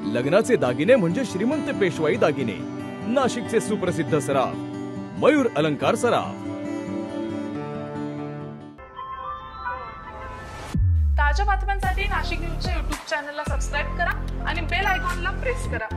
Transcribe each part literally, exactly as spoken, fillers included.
लग्नाचे दागिने म्हणजे श्रीमंत पेशवाई दागिने, नाशिकचे सुप्रसिद्ध सराफ मयूर अलंकार सराफ। ताज्या बातम्यांसाठी नाशिक न्यूजच्या यूट्यूब चॅनलला सबस्क्राइब करा आणि बेल आयकॉनला प्रेस करा।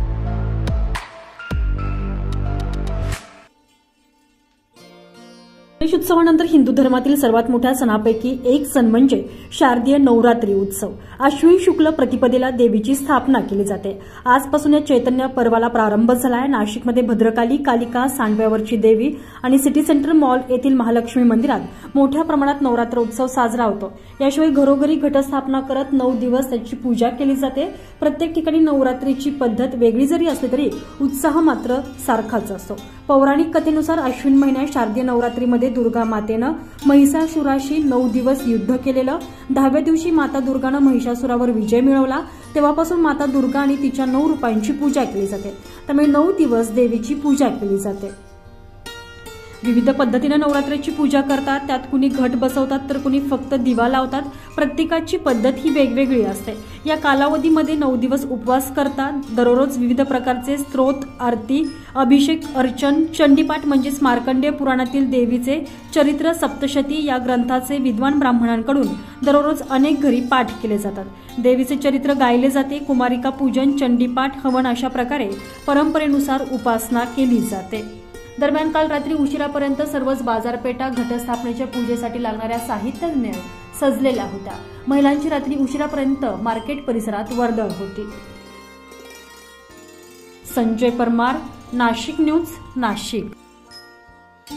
गणेश उत्सवानंतर हिंदू धर्मातील सर्वात मोठ्या सणापैकी एक सण म्हणजे शारदीय नवरात्री उत्सव। अश्विन शुक्ल प्रतिपदेला देवीची स्थापना केली जाते। आजपासून या चैतन्य पर्वाला प्रारंभ झाला आहे। नाशिकमध्ये भद्रकाली, कालिका, सांडव्यावरची देवी आणि सिटी सेंटर मॉल येथील महालक्ष्मी मंदिरात मोठ्या प्रमाणात नवरात्र उत्सव साजरा होतो। याशिवाय घरोघरी घटस्थापना करत नऊ दिवस त्याची पूजा केली जाते। प्रत्येक ठिकाणी नवरात्रीची पद्धत वेगळी जरी असली तरी उत्साह मात्र सारखाच असतो। पौराणिक कथेनुसार अश्विन महिन्यात शारदीय नवरात्रीमध्ये दुर्गा मातेनं महिषासुराशी नऊ दिवस युद्ध केलेलं। दहाव्या दिवशी माता दुर्गानं महिषासुरावर विजय मिळवला। तेव्हापासून माता दुर्गा आणि तिच्या नऊ रूपांची पूजा केली जाते। त्यामुळे नऊ दिवस देवीची पूजा केली जाते। विविध पद्धतीने नवरात्रीची पूजा करतात। त्यात कुणी घट बसवतात तर कुणी फक्त दिवा लावतात। प्रत्येकाची पद्धत ही वेगवेगळी असते। या कालावधीमध्ये नऊ दिवस उपवास करतात। दररोज विविध प्रकारचे स्तोत्र, आरती, अभिषेक, अर्चन, चंडीपाठ म्हणजेच मार्कंडेय पुराणातील देवीचे चरित्र सप्तशती या ग्रंथाचे विद्वान ब्राह्मणांकडून दररोज अनेक घरी पाठ केले जातात। देवीचे चरित्र गायले जाते। कुमारिका पूजन, चंडीपाठ, हवन अशा प्रकारे परंपरेनुसार उपासना केली जाते। दरम्यान काल रात्री उशिरापर्यंत सर्वच बाजारपेठा घटस्थापनेच्या पूजेसाठी लागणाऱ्या साहित्याने सजलेल्या होत्या। महिलांची रात्री उशिरापर्यंत मार्केट परिसरात वर्दळ होती। संजय परमार, नाशिक न्यूज, नाशिक।